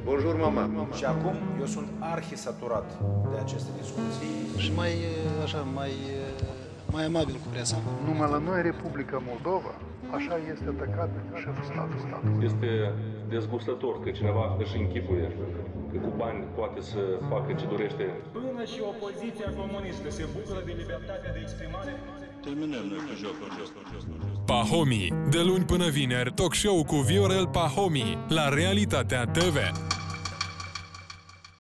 Bonjour, mama. Și acum eu sunt arhisaturat de aceste discuții. Și mai amabil cu presa. Numai la noi, Republica Moldova, așa este atacat șeful statului. Este dezgustător că cineva își închipuie că cu bani poate să facă ce dorește. Până și opoziția comunistă se bucură de libertatea de exprimare. Terminăm noi cu jocul. Pahomii, de luni până vineri, talk show cu Viorel Pahomii la Realitatea TV.